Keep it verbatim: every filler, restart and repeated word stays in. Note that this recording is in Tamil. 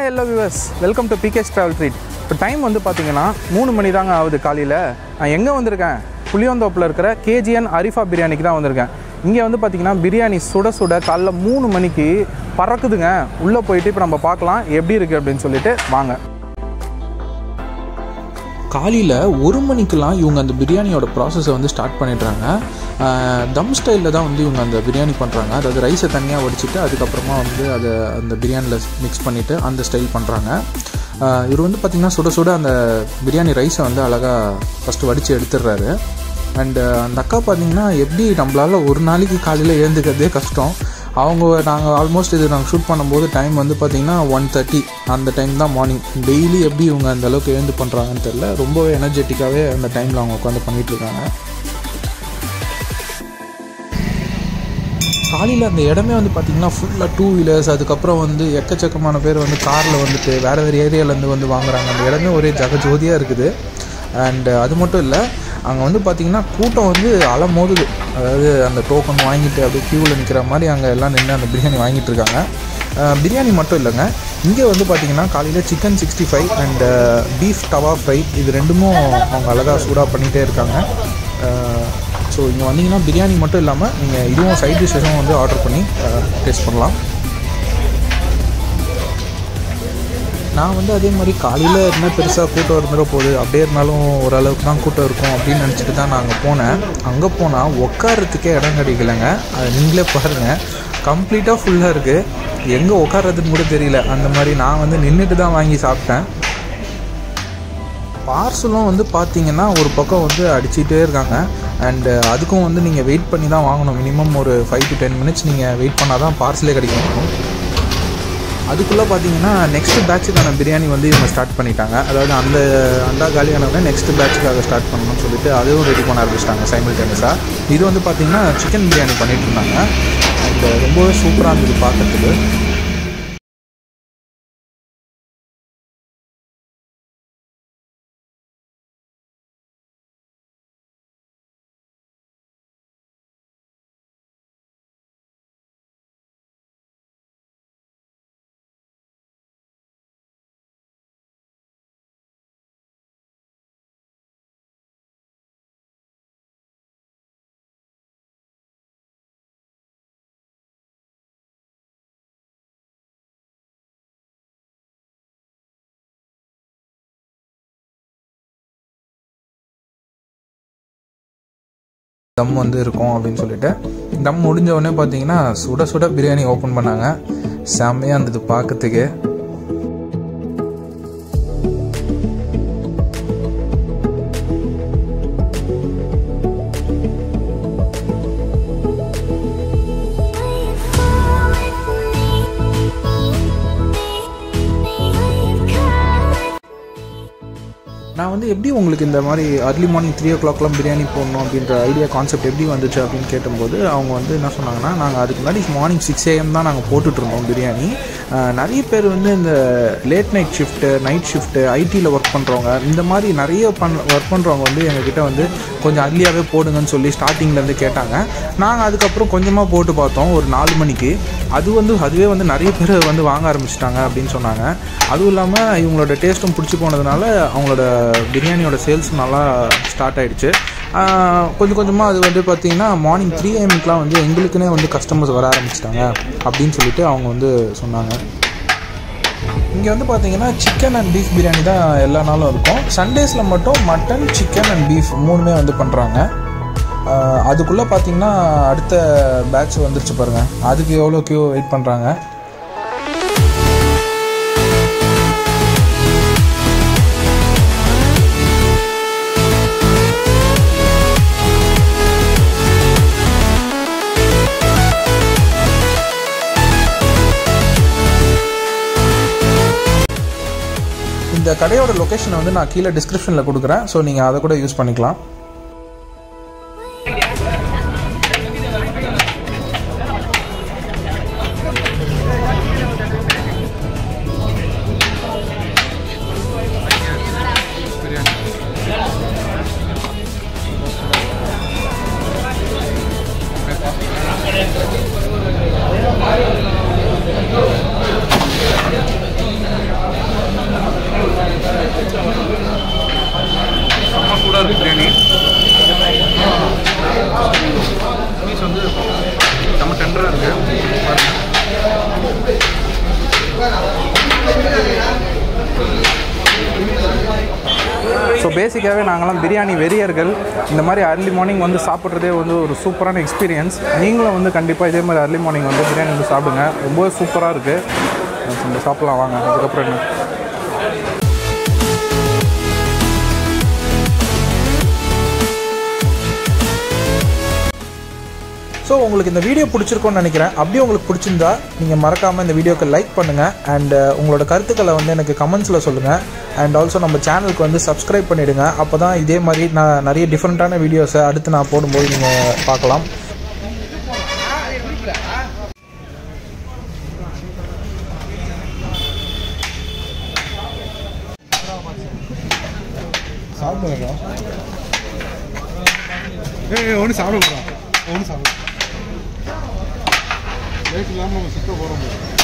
Hi hello viewers, welcome to P K's Travel Treat. இப்போ டைம் வந்து பார்த்தீங்கன்னா மூணு மணி தாங்க ஆகுது காலையில். நான் எங்கே வந்திருக்கேன்? புளியந்தோப்பில் இருக்கிற கேஜிஎன் அரிஃபா பிரியாணிக்கு தான் வந்திருக்கேன். இங்கே வந்து பார்த்தீங்கன்னா பிரியாணி சுட சுட காலைல மூணு மணிக்கு பறக்குதுங்க. உள்ளே போயிட்டு இப்போ நம்ம பார்க்கலாம் எப்படி இருக்குது அப்படின்னு சொல்லிட்டு வாங்க. காலையில் ஒரு மணிக்கெலாம் இவங்க அந்த பிரியாணியோட ப்ராசஸை வந்து ஸ்டார்ட் பண்ணிடுறாங்க. தம் ஸ்டைலில் தான் வந்து இவங்க அந்த பிரியாணி பண்ணுறாங்க. அதாவது ரைஸை தனியாக வடிச்சிட்டு அதுக்கப்புறமா வந்து அதை அந்த பிரியாணியில் மிக்ஸ் பண்ணிவிட்டு அந்த ஸ்டைல் பண்ணுறாங்க. இவர் வந்து பார்த்திங்கன்னா சுட சுட அந்த பிரியாணி ரைஸை வந்து அழகாக ஃபஸ்ட்டு வடித்து எடுத்துடுறாரு. அண்டு அந்த அக்கா பார்த்திங்கன்னா எப்படி நம்மளால் ஒரு நாளைக்கு காலையில் எழுந்துக்கிறதே கஷ்டம். அவங்க நாங்கள் ஆல்மோஸ்ட் இது நாங்கள் ஷூட் பண்ணும்போது டைம் வந்து பார்த்திங்கன்னா ஒன் தேர்ட்டி அந்த டைம் தான் மார்னிங். டெய்லி எப்படி இவங்க அந்த அளவுக்கு எழுந்து பண்ணுறாங்கன்னு தெரில. ரொம்பவே எனர்ஜெட்டிக்காகவே அந்த டைமில் அவங்க உட்காந்து பண்ணிகிட்ருக்காங்க. காலையில் அந்த இடமே வந்து பார்த்திங்கன்னா ஃபுல்லாக டூ வீலர்ஸ், அதுக்கப்புறம் வந்து எக்கச்சக்கமான பேர் வந்து காரில் வந்துட்டு வேறு வேறு ஏரியாவிலேருந்து வந்து வாங்குறாங்க. அந்த இடமே ஒரே ஜகஜோதியாக இருக்குது. அண்டு அது மட்டும் இல்லை, அங்கே வந்து பார்த்திங்கன்னா கூட்டம் வந்து அலை மோதுது. அதாவது அந்த டோக்கன் வாங்கிட்டு அப்படியே க்யூவில் நிற்கிற மாதிரி அங்கே எல்லாம் நின்று அந்த பிரியாணி வாங்கிட்டு இருக்காங்க. பிரியாணி மட்டும் இல்லைங்க, இங்கே வந்து பார்த்திங்கன்னா காலையில் chicken sixty five and beef tawa fry இது ரெண்டுமும் அவங்க அழகாக சூடாக பண்ணிகிட்டே இருக்காங்க. ஸோ இங்கே வந்தீங்கன்னா பிரியாணி மட்டும் இல்லாமல் நீங்கள் இதுவும் சைட் டிஷ்ஷஸும் வந்து ஆர்டர் பண்ணி டேஸ்ட் பண்ணலாம். நான் வந்து அதே மாதிரி காலையில் என்ன பெருசாக கூட்டம் இருந்துட போகுது, அப்படியே இருந்தாலும் ஓரளவுக்கு தான் கூட்டம் இருக்கும் அப்படின்னு நினச்சிட்டு தான் நான் அங்கே போனேன். அங்கே போனால் உட்காரத்துக்கே இடம் கிடைக்கலைங்க. அது நீங்களே பாருங்கள், கம்ப்ளீட்டாக ஃபுல்லாக இருக்குது. எங்கே உட்காரதுன்னு கூட தெரியல. அந்த மாதிரி நான் வந்து நின்றுட்டு தான் வாங்கி சாப்பிட்டேன். பார்சலும் வந்து பார்த்திங்கன்னா ஒரு பக்கம் வந்து அடிச்சுட்டே இருக்காங்க. அண்டு அதுக்கும் வந்து நீங்கள் வெயிட் பண்ணி தான் வாங்கணும். மினிமம் ஒரு ஃபைவ் டு டென் மினிட்ஸ் நீங்கள் வெயிட் பண்ணால் தான் பார்சலே கிடைக்கும். அதுக்குள்ளே பார்த்தீங்கன்னா நெக்ஸ்ட் பேட்சுக்கான பிரியாணி வந்து இவங்க ஸ்டார்ட் பண்ணிட்டாங்க. அதாவது அந்த அண்டா காலியானவங்க நெக்ஸ்ட் பேட்சுக்காக ஸ்டார்ட் பண்ணணும்னு சொல்லிட்டு அதுவும் ரெடி பண்ண ஆரம்பிச்சிட்டாங்க சைமல்டேனியஸாக. இது வந்து பார்த்திங்கன்னா சிக்கன் பிரியாணி பண்ணிகிட்டு இருந்தாங்க. அண்ட் ரொம்பவே சூப்பராக இருந்தது பார்க்கறதுக்கு. தம் வந்து இருக்கும் அப்படின்னு சொல்லிட்டு தம் முடிஞ்ச உடனே பார்த்தீங்கன்னா சுட சுட பிரியாணி ஓப்பன் பண்ணாங்க. செம்மையாக இருந்தது பார்க்கறதுக்கு. நான் வந்து எப்படி உங்களுக்கு இந்த மாதிரி அர்லி மார்னிங் த்ரீ ஓ கிளாக்லாம் பிரியாணி போடணும் அப்படின்ற ஐடியா கான்செப்ட் எப்படி வந்துச்சு அப்படின்னு கேட்டும்போது அவங்க வந்து என்ன சொன்னாங்கன்னா, நாங்கள் அதுக்கு முன்னாடி மார்னிங் சிக்ஸ் ஏஎம் தான் நாங்கள் போட்டுட்ருந்தோம் பிரியாணி. நிறைய பேர் வந்து இந்த late night shift, night shift, ஐடியில் ஒர்க் பண்ணுறவங்க, இந்த மாதிரி நிறைய பண் ஒர்க் பண்ணுறவங்க வந்து எங்ககிட்ட வந்து கொஞ்சம் அர்லியாகவே போடுங்கன்னு சொல்லி ஸ்டார்டிங்லேருந்து கேட்டாங்க. நாங்கள் அதுக்கப்புறம் கொஞ்சமாக போட்டு பார்த்தோம் ஒரு நாலு மணிக்கு. அது வந்து அதுவே வந்து நிறைய பேர் வந்து வாங்க ஆரம்பிச்சிட்டாங்க அப்படின்னு சொன்னாங்க. அதுவும் இல்லாமல் இவங்களோட டேஸ்ட்டும் பிடிச்சி போனதுனால அவங்களோட பிரியாணியோட சேல்ஸ் நல்லா ஸ்டார்ட் ஆகிடுச்சு. கொஞ்சம் கொஞ்சமாக அது வந்து பார்த்திங்கன்னா மார்னிங் த்ரீ ஏஎம்க்குலாம் வந்து எங்களுக்குன்னே வந்து கஸ்டமர்ஸ் வர ஆரம்பிச்சிட்டாங்க அப்படின்னு சொல்லிட்டு அவங்க வந்து சொன்னாங்க. இங்கே வந்து பார்த்திங்கன்னா சிக்கன் அண்ட் பீஃப் பிரியாணி தான் எல்லா நாளும் இருக்கும். சண்டேஸில் மட்டும் மட்டன், சிக்கன் அண்ட் பீஃப் மூணுமே வந்து பண்ணுறாங்க. அதுக்குள்ளே பார்த்திங்கன்னா அடுத்த பேட்ச் வந்துருச்சு பாருங்கள். அதுக்கு எவ்வளோ க்யூ வெயிட் பண்ணுறாங்க. இந்த கடையோட லொக்கேஷனை வந்து நான் கீழே டிஸ்கிரிப்ஷனில் கொடுக்குறேன். ஸோ நீங்கள் அதை கூட யூஸ் பண்ணிக்கலாம். இருக்குது பிரியாணி. பீஸ் வந்து நம்ம டெண்டராக இருக்குது. ஸோ பேசிக்காகவே நாங்களாம் பிரியாணி வெறியர்கள். இந்த மாதிரி அர்லி மார்னிங் வந்து சாப்பிட்றதே வந்து ஒரு சூப்பரான எக்ஸ்பீரியன்ஸ். நீங்களும் வந்து கண்டிப்பாக இதே மாதிரி அர்லி மார்னிங் வந்து பிரியாணி வந்து சாப்பிடுங்க. ரொம்ப சூப்பராக இருக்குது. நம்ம சாப்பிட்லாம் வாங்க. அதுக்கப்புறம் என்ன ஸோ உங்களுக்கு இந்த வீடியோ பிடிச்சிருக்கோன்னு நினைக்கிறேன். அப்படியே உங்களுக்கு பிடிச்சிருந்தா நீங்கள் மறக்காமல் இந்த வீடியோக்கு லைக் பண்ணுங்கள். அண்ட் உங்களோட கருத்துக்களை வந்து எனக்கு கமெண்ட்ஸில் சொல்லுங்கள். அண்ட் ஆல்சோ நம்ம சேனலுக்கு வந்து சப்ஸ்கிரைப் பண்ணிவிடுங்க. அப்போ தான் இதே மாதிரி நான் நிறைய டிஃப்ரெண்ட்டான வீடியோஸை அடுத்து நான் போடும்போது நீங்கள் பார்க்கலாம். சாப்பிடுங்க. ஏ ஒன்று சாப்பிட போகிறோம். ஒன்று சாப்பிடுவோம். லேட் இல்லாமல் நம்ம சுத்த போகிறோம்.